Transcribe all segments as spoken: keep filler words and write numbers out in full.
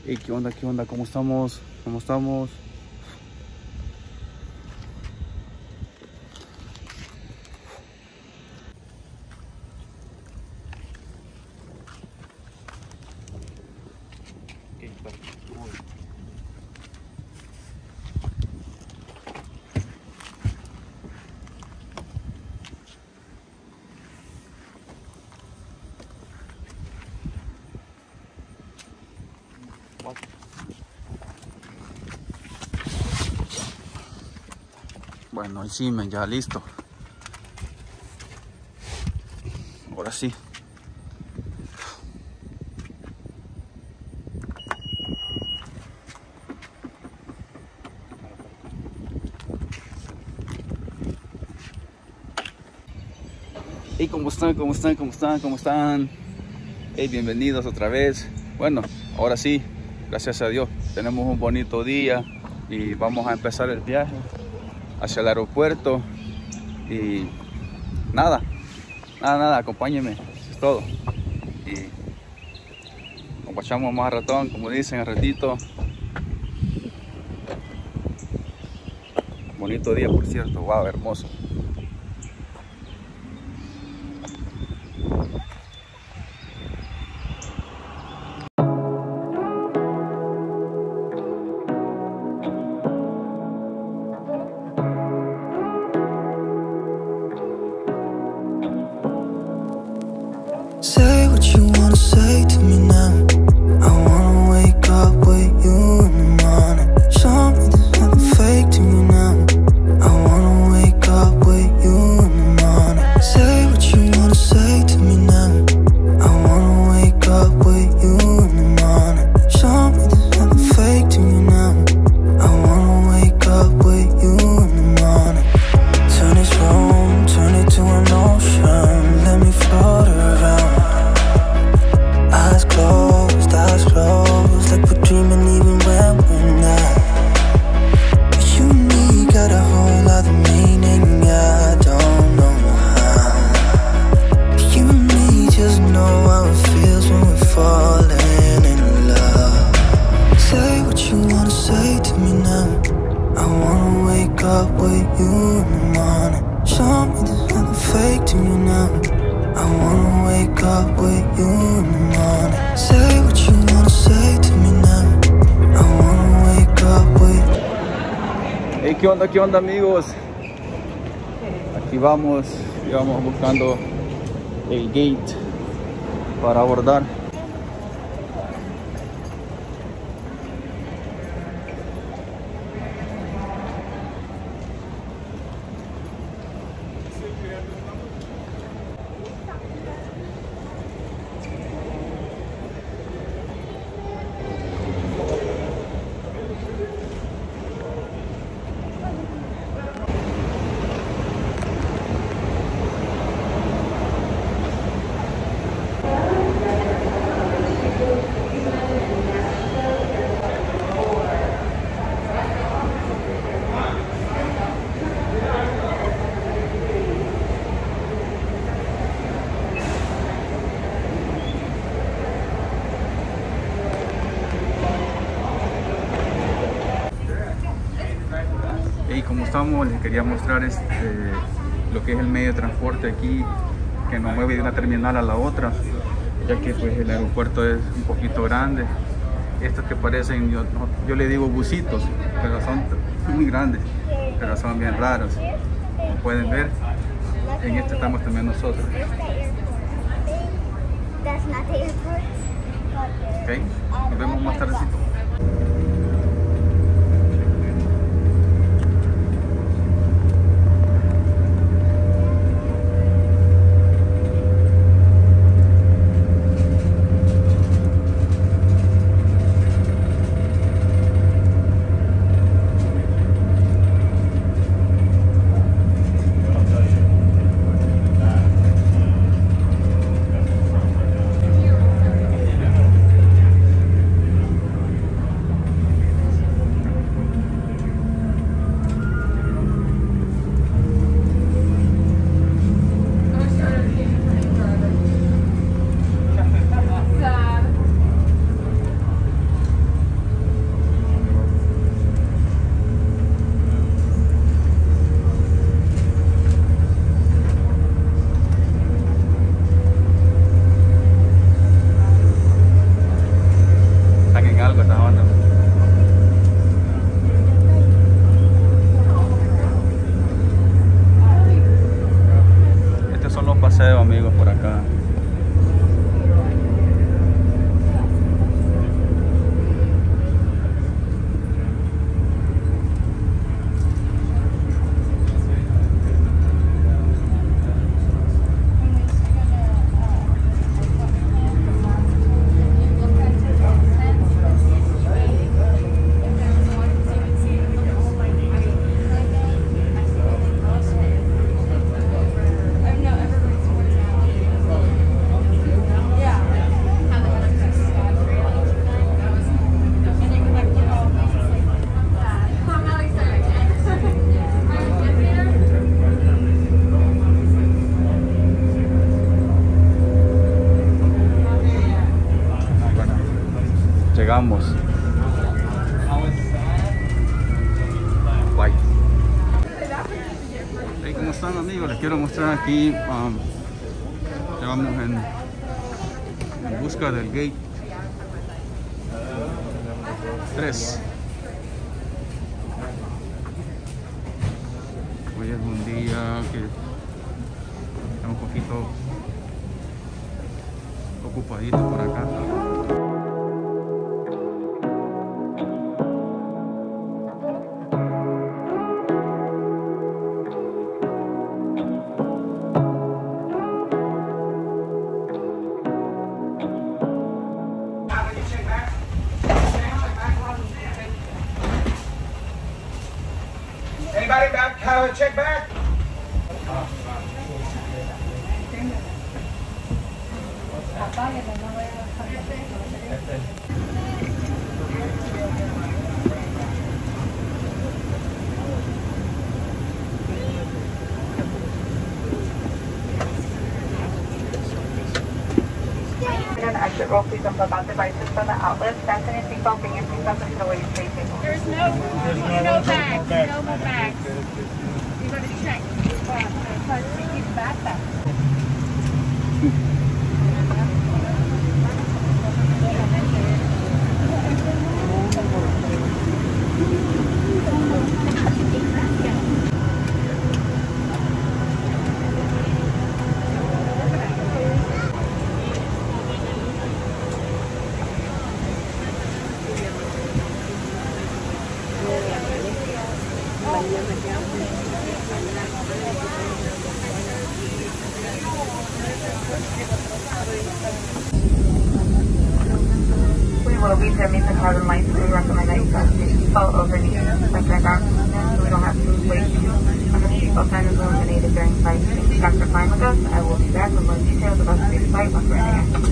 Hey, ¿qué onda? ¿Qué onda? ¿Cómo estamos? ¿Cómo estamos? Bueno, ahí sí, men, ya listo. Ahora sí. Hey, ¿cómo están? ¿Cómo están? ¿Cómo están? ¿Cómo están? Hey, bienvenidos otra vez. Bueno, ahora sí, gracias a Dios, tenemos un bonito día y vamos a empezar el viaje hacia el aeropuerto. Y nada, nada, nada, acompáñenme, eso es todo. Y nos guachamos más ratón, como dicen, al ratito. Bonito día, por cierto, wow, hermoso. Say what you wanna say to me now. I wanna wake up with you in the morning. Show me there's nothing fake to me now. I wanna wake up with you in the morning. Say what you wanna say to me now. I wanna wake up with you in the morning. Show me there's nothing fake to me now. I wanna wake up with you in the morning. Turn this room, turn it to an ocean. Let me float around. Eyes closed, eyes closed, like we're dreaming even when we're not. You and me got a whole other meaning, I don't know how. You and me just know how it feels when we're falling in love. Say what you wanna say to me now. I wanna wake up with you in the morning. Show me there's nothing fake to me now. I wanna wake up with you in the morning. Say what you wanna say to me now. I wanna wake up with. Hey, ¿qué onda? ¿Qué onda, amigos? Aquí vamos, y vamos buscando el gate para abordar. Y como estamos, les quería mostrar este, lo que es el medio de transporte aquí que nos mueve de una terminal a la otra, ya que pues el aeropuerto es un poquito grande. Estos que parecen, yo, yo le digo busitos, pero son muy grandes, pero son bien raros. Como pueden ver, en este estamos también nosotros. Ok, nos vemos más tardecito. llegamos. Bye. Hey, ¿cómo están, amigos? Les quiero mostrar aquí. Um, ya vamos en, en busca del gate tres. Hoy es un día que está un poquito ocupadito por acá. Anybody back? Have a check back? Exit roll, please unplug all devices from the outlet. Fasten your seatbelt, bring your seatbelt into the way you're facing. There's no, there's no bags, no more bags. You're going to check. Keep back that. We will be trimming the carbon lights, so we recommend that you fasten your seatbelt over the center arms so we don't have to wait on the seatbelt sign is eliminated during flight. Thank you guys for flying with us. I will be back with more details about today's flight once we're in the air.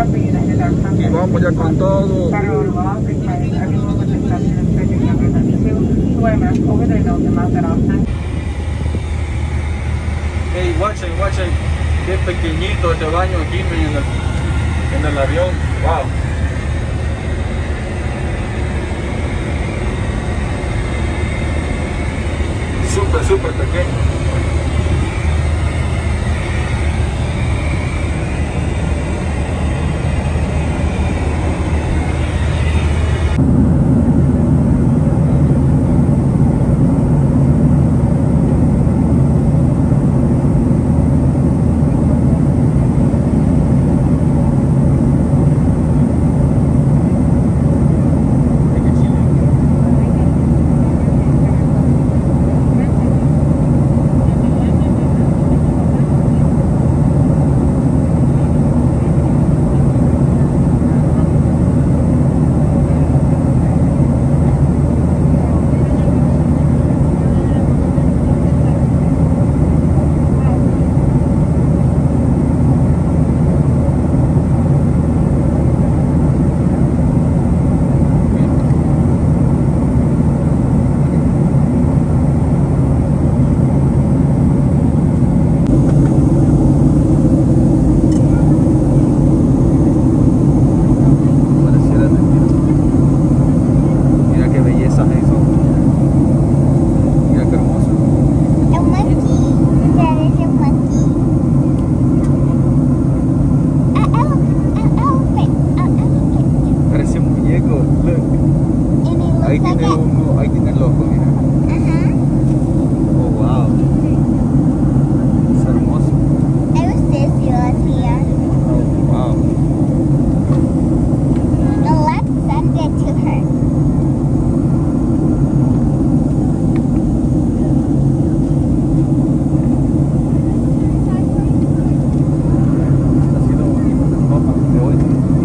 Y vamos ya con todo. Hey, watchen, watchen. Qué pequeñito este baño aquí en el, en el avión. Wow. Súper, súper pequeño. Ahí tiene uno, ahí tiene el loco, mira. Ajá. Oh, wow. Es hermoso. I was this yours here. Oh, wow. No, let's send it to her. Ha sido bonito el mapa de hoy.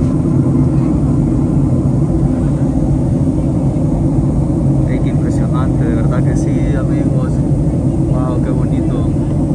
Hey, qué impresionante, de verdad que sí, amigos. Wow, qué bonito.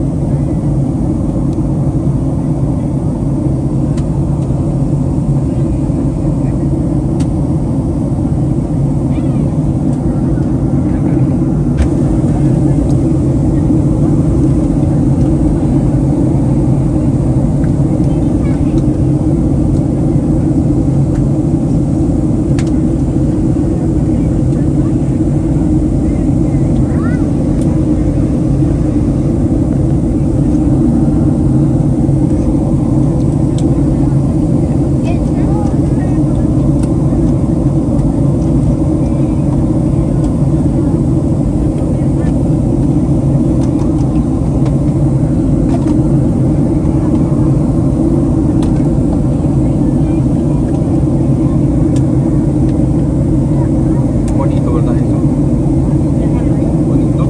Bonito, ¿verdad eso? Bonito.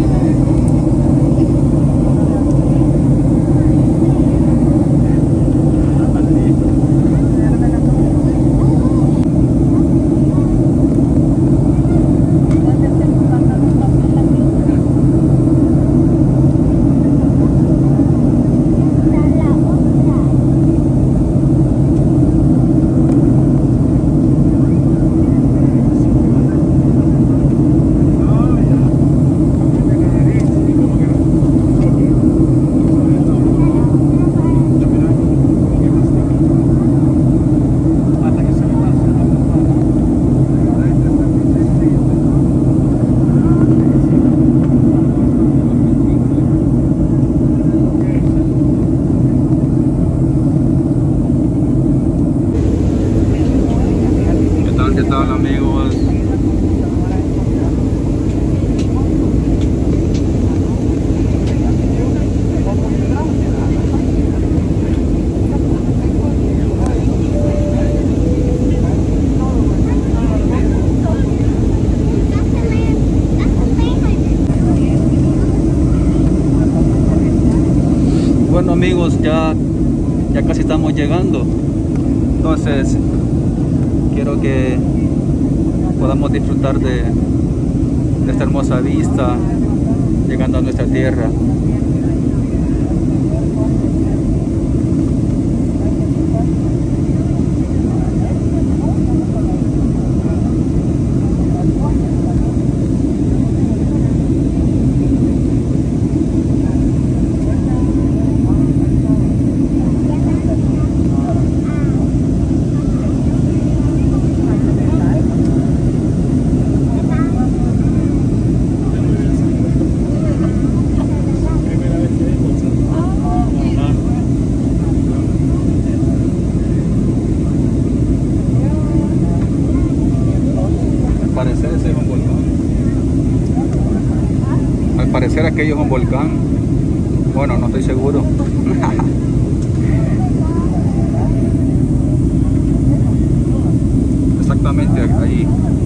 ¿Qué tal, qué tal, amigos? Bueno, amigos, ya, ya casi estamos llegando. Entonces, quiero que podamos disfrutar de, de esta hermosa vista llegando a nuestra tierra. parecer aquello es un volcán. Bueno, no estoy seguro. Exactamente ahí.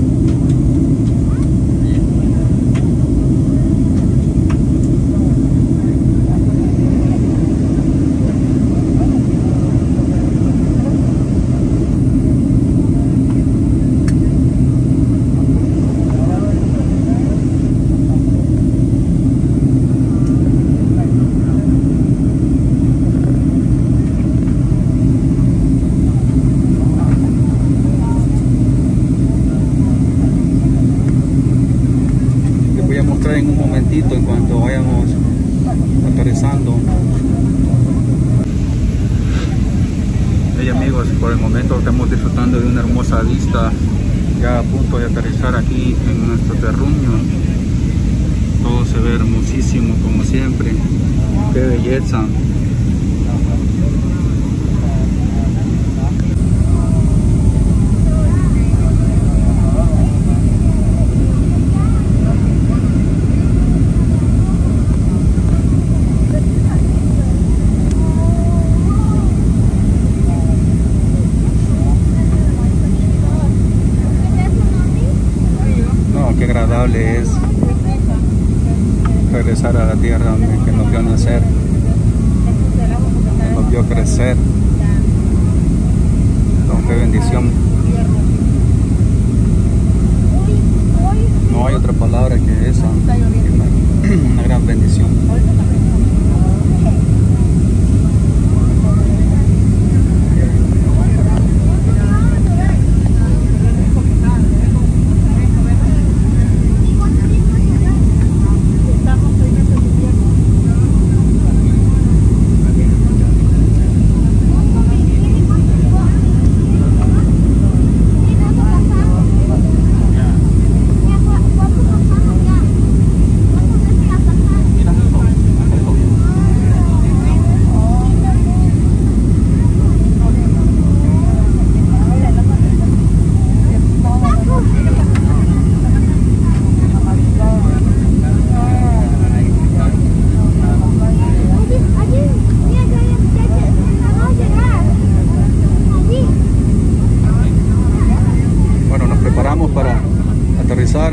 En un momentito en cuanto vayamos aterrizando. Hey amigos, por el momento estamos disfrutando de una hermosa vista, ya a punto de aterrizar aquí en nuestro terruño. Todo se ve hermosísimo como siempre. Qué belleza. Qué agradable es regresar a la tierra donde que nos vio nacer, que nos vio crecer. No, qué bendición. No hay otra palabra que esa. Una, una gran bendición. Para aterrizar.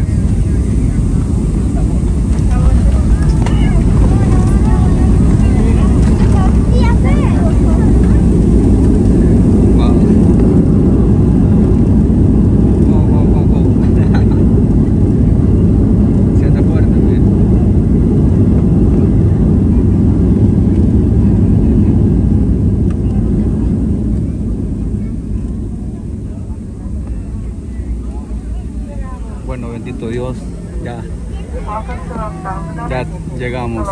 Bueno, bendito Dios, ya, ya llegamos.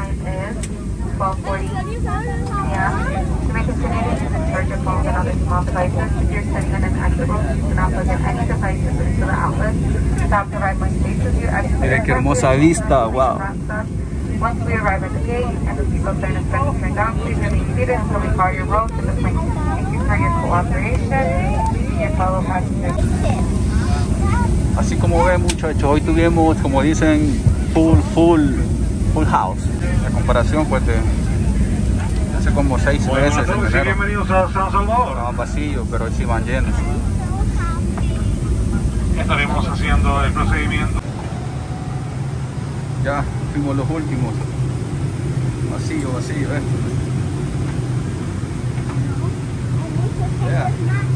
Miren qué hermosa vista, wow. Once we arrive at the gate and the seatbelt sign is been turned down, please remain seated until we call your roll to the plane. Thank you for your cooperation and your fellow passengers. Así como ven muchachos, hoy tuvimos, como dicen, full, full, full house. En comparación pues de hace como seis Bueno, meses. entonces, sí, bienvenidos a San Salvador. Estaban vacíos, pero hoy sí van llenos. Estaremos haciendo el procedimiento. Ya fuimos los últimos. Vacío, vacío, eh. Yeah.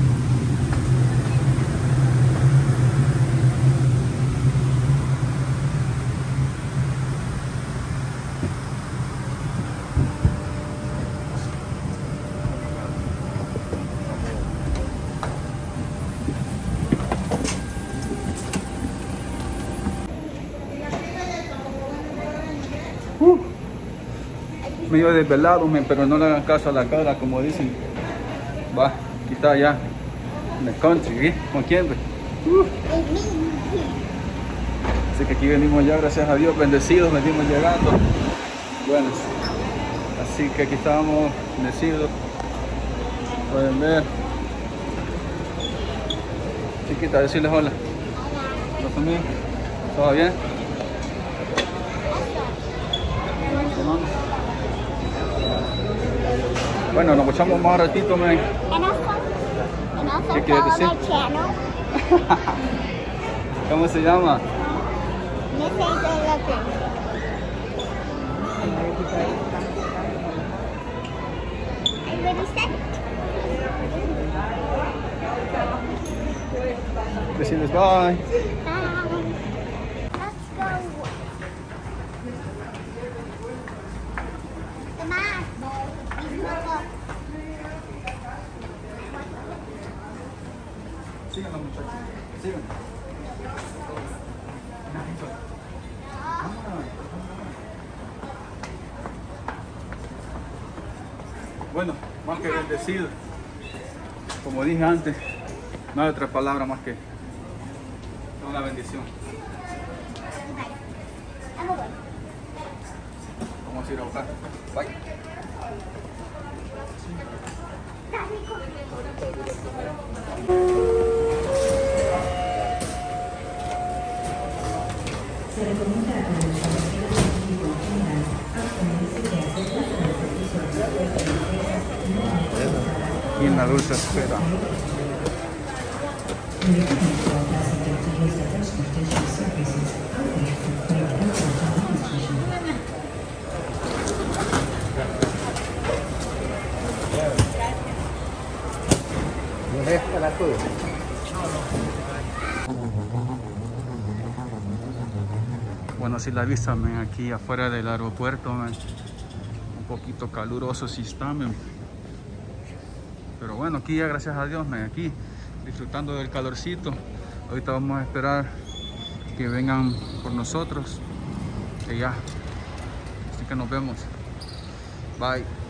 Uh, medio desvelado, men, pero no le hagan caso a la cara, como dicen. Va, aquí está ya, en el country, ¿eh? ¿Con quién? Uh. Así que aquí venimos ya, gracias a Dios, bendecidos, venimos llegando. Bueno, así que aquí estábamos bendecidos. Pueden ver. Chiquita, decirles hola. Hola también. ¿Todo bien? Bueno, nos echamos más ratito, man. And also, and also ¿Qué quieres follow decir? my channel. ¿Cómo se llama? Miss Hazel Lopez. I already said it. Decirles bye. Bye. Let's go. Come on. Síganos, muchachos. Síganos. Bueno, más que bendecido. Como dije antes, no hay otra palabra más que una bendición. Vamos a ir a buscar. Bye. Se recomienda a los pasajeros de tipo general abstenerse de hacer uso del servicio de transporte de empresas no autorizadas. Y en la dulce espera. We recommend to all passengers to use the transportation services offered for airport administration. Bueno, así la vista, man, aquí afuera del aeropuerto, man. Un poquito caluroso sí está, man. Pero bueno, aquí ya gracias a Dios, man, aquí disfrutando del calorcito. Ahorita vamos a esperar que vengan por nosotros. Y ya. Así que nos vemos. Bye.